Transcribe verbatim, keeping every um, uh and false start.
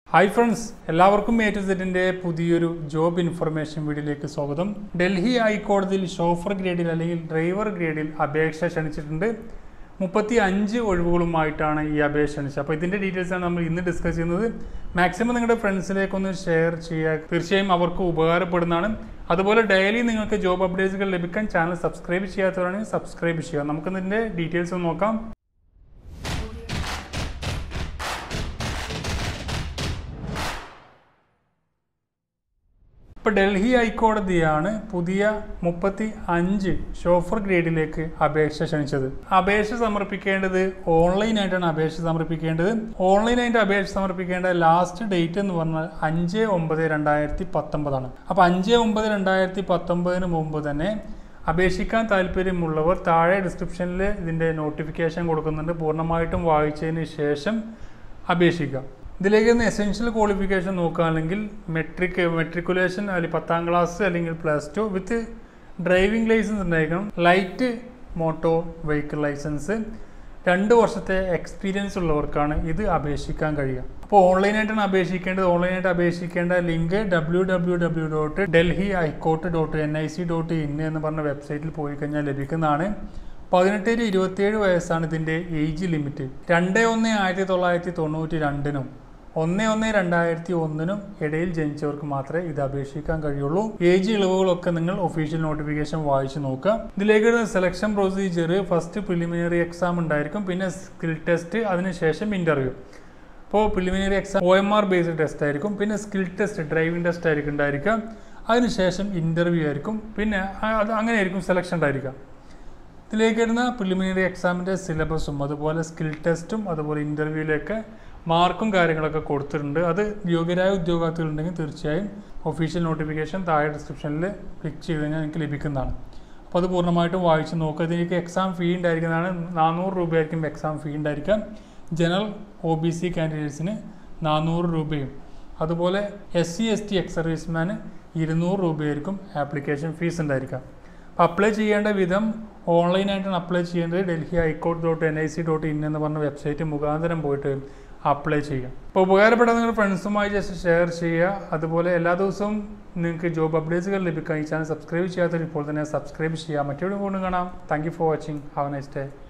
Hi friends, എല്ലാവർക്കും A to Z ന്റെ പുതിയൊരു ജോബ് ഇൻഫർമേഷൻ വീഡിയോയിലേക്ക് സ്വാഗതം. ഡൽഹി ഹൈക്കോടതിയിൽ ഷോഫർ ഗ്രേഡിൽ അല്ലെങ്കിൽ ഡ്രൈവർ ഗ്രേഡിൽ അപേക്ഷ ക്ഷണിച്ചിട്ടുണ്ട്. മുപ്പത്തിയഞ്ച് ഒഴിവുകളുമായിട്ടാണ് ഈ അപേക്ഷ ക്ഷണിച്ചത്. അപ്പോൾ ഇതിന്റെ ഡീറ്റെയിൽസ് ആണ് നമ്മൾ ഇന്ന് ഡിസ്കസ് ചെയ്യുന്നത്. മാക്സിമം നിങ്ങളുടെ ഫ്രണ്ട്സിലേക്ക് ഒന്ന് ഷെയർ ചെയ്യുക. തീർച്ചയായും അവർക്ക് ഉപകാരപ്പെടുന്നതാണ്. അതുപോലെ ഡെയിലി നിങ്ങൾക്ക് ജോബ് അപ്ഡേറ്റ്സുകൾ ലഭിക്കാൻ ചാനൽ സബ്സ്ക്രൈബ് ചെയ്യാത്തവരാണെങ്കിൽ സബ്സ്ക്രൈബ് ചെയ്യുക. നമുക്ക് ഇതിന്റെ ഡീറ്റെയിൽസ് ഒന്ന് നോക്കാം. ഇപ്പോൾ ഡൽഹി ഹൈക്കോടതിയാണ് പുതിയ മുപ്പത്തി അഞ്ച് ഷോഫർ ഗ്രേഡിലേക്ക് അപേക്ഷ ക്ഷണിച്ചത്. അപേക്ഷ സമർപ്പിക്കേണ്ടത് ഓൺലൈനായിട്ടാണ് അപേക്ഷ സമർപ്പിക്കേണ്ടത്. ഓൺലൈനായിട്ട് അപേക്ഷ സമർപ്പിക്കേണ്ട ലാസ്റ്റ് ഡേറ്റ് എന്ന് പറഞ്ഞാൽ അഞ്ച് ഒമ്പത് രണ്ടായിരത്തി പത്തൊമ്പതാണ്. അപ്പോൾ അഞ്ച് ഒമ്പത് രണ്ടായിരത്തി പത്തൊമ്പതിന് മുമ്പ് തന്നെ അപേക്ഷിക്കാൻ താല്പര്യമുള്ളവർ താഴെ ഡിസ്ക്രിപ്ഷനിൽ ഇതിൻ്റെ നോട്ടിഫിക്കേഷൻ കൊടുക്കുന്നുണ്ട്. പൂർണ്ണമായിട്ടും വായിച്ചതിന് ശേഷം അപേക്ഷിക്കാം. ഇതിലേക്ക് ഒന്ന് എസെൻഷ്യൽ ക്വാളിഫിക്കേഷൻ നോക്കുകയാണെങ്കിൽ മെട്രിക് മെട്രിക്കുലേഷൻ അല്ലെങ്കിൽ പത്താം ക്ലാസ് അല്ലെങ്കിൽ plus two with driving licence ഉണ്ടായിരിക്കണം. ലൈറ്റ് മോട്ടോർ വെഹിക്കിൾ ലൈസൻസ്, രണ്ട് വർഷത്തെ എക്സ്പീരിയൻസ് ഉള്ളവർക്കാണ് ഇത് അപേക്ഷിക്കാൻ കഴിയുക. അപ്പോൾ ഓൺലൈനായിട്ടാണ് അപേക്ഷിക്കേണ്ടത്. ഓൺലൈനായിട്ട് അപേക്ഷിക്കേണ്ട link W W W dot Delhi high court dot N I C dot in എന്ന് പറഞ്ഞ വെബ്സൈറ്റിൽ പോയി കഴിഞ്ഞാൽ ലഭിക്കുന്നതാണ്. പതിനെട്ട് ടു ഇരുപത്തിയേഴ് വയസ്സാണ് ഇതിൻ്റെ ഏജ് ലിമിറ്റ്. രണ്ട് ഒന്ന് ആയിരത്തി തൊള്ളായിരത്തി തൊണ്ണൂറ്റി രണ്ടിനും ഒന്ന് ഒന്ന് രണ്ടായിരത്തി ഒന്നിനും ഇടയിൽ ജനിച്ചവർക്ക് മാത്രമേ ഇത് അപേക്ഷിക്കാൻ കഴിയുള്ളൂ. ഏജ് ഇളവുകളൊക്കെ നിങ്ങൾ ഒഫീഷ്യൽ നോട്ടിഫിക്കേഷൻ വായിച്ച് നോക്കുക. ഇതിലേക്ക് selection procedure first preliminary exam ഉണ്ടായിരിക്കും, പിന്നെ സ്കിൽ ടെസ്റ്റ്, അതിനുശേഷം ഇൻ്റർവ്യൂ. അപ്പോൾ preliminary exam O M R based test ആയിരിക്കും, പിന്നെ സ്കിൽ ടെസ്റ്റ് ഡ്രൈവിംഗ് ടെസ്റ്റ് ആയിരിക്കും ഉണ്ടായിരിക്കുക, അതിനുശേഷം ഇൻ്റർവ്യൂ ആയിരിക്കും, പിന്നെ അത് അങ്ങനെയായിരിക്കും സെലക്ഷൻ ഉണ്ടായിരിക്കുക. ഇതിലേക്ക് വരുന്ന പ്രിലിമിനറി എക്സാമിൻ്റെ സിലബസും അതുപോലെ സ്കിൽ ടെസ്റ്റും അതുപോലെ ഇൻ്റർവ്യൂവിലൊക്കെ മാർക്കും കാര്യങ്ങളൊക്കെ കൊടുത്തിട്ടുണ്ട്. അത് യോഗ്യരായ ഉദ്യോഗാർത്ഥികളുണ്ടെങ്കിൽ തീർച്ചയായും ഒഫീഷ്യൽ നോട്ടിഫിക്കേഷൻ താഴെ ഡിസ്ക്രിപ്ഷനിൽ ക്ലിക്ക് ചെയ്ത് കഴിഞ്ഞാൽ എനിക്ക് ലഭിക്കുന്നതാണ്. അപ്പോൾ അത് പൂർണ്ണമായിട്ടും വായിച്ച് നോക്കുക. ഇതിലേക്ക് എക്സാം ഫീ ഉണ്ടായിരിക്കുന്നതാണ്. നാനൂറ് രൂപയായിരിക്കും എക്സാം ഫീ ഉണ്ടായിരിക്കാം. ജനറൽ ഒ ബി സി കാൻഡിഡേറ്റ്സിന് നാനൂറ് രൂപയും അതുപോലെ S C S T ex സർവീസ്മാന് ഇരുന്നൂറ് രൂപയായിരിക്കും ആപ്ലിക്കേഷൻ ഫീസ് ഉണ്ടായിരിക്കാം. അപ്പോൾ അപ്ലൈ ചെയ്യേണ്ട വിധം ഓൺലൈനായിട്ടാണ് അപ്ലൈ ചെയ്യേണ്ടത്. Delhi high court dot N I C dot in എന്ന് പറഞ്ഞ വെബ്സൈറ്റ് മുഖാന്തരം പോയിട്ട് അപ്ലൈ ചെയ്യാം. അപ്പോൾ ഉപകാരപ്പെട്ട നിങ്ങളുടെ ഫ്രണ്ട്സുമായി ജസ്റ്റ് ഷെയർ ചെയ്യുക. അതുപോലെ എല്ലാ ദിവസവും നിങ്ങൾക്ക് ജോബ് അപ്ഡേറ്റ്സുകൾ ലഭിക്കാൻ ഈ ചാനൽ സബ്സ്ക്രൈബ് ചെയ്യാത്തവർ ഇപ്പോൾ തന്നെ സബ്സ്ക്രൈബ് ചെയ്യുക. മറ്റൊരു കൊണ്ട് കാണാം. Thank you for watching. Have a nice day.